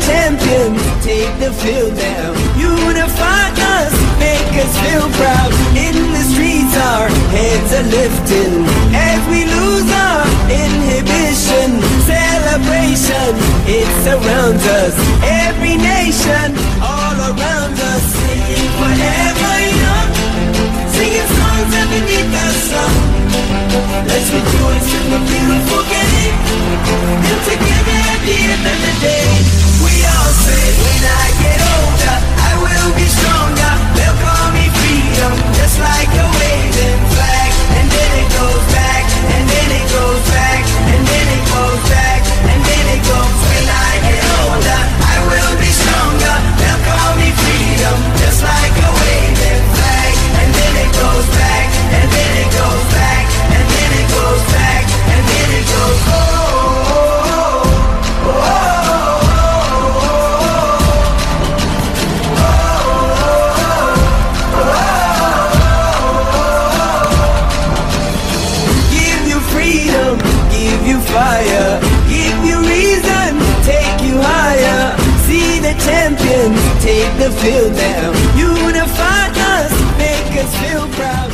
champions take the field now. Unify us, make us feel proud. In the streets our heads are lifting as we lose our inhibition. Celebration, it surrounds us. Every nation, all around us. Singing forever young, singing songs underneath the sun. Let's rejoice in the beautiful game, and together at the end of the day, we all say, when I get older, I will be stronger. They'll call me freedom, just like a waving flag. And then it goes back, and then it goes back, and then it goes back, and then it goes. When I get older, I will be stronger. They'll call me freedom, just like a waving flag. And then it goes back, and then it goes back, and then it goes back, and then it goes. Oh, oh, oh, fire, give you reason, take you higher. See the champions take the field now. Unify us, make us feel proud.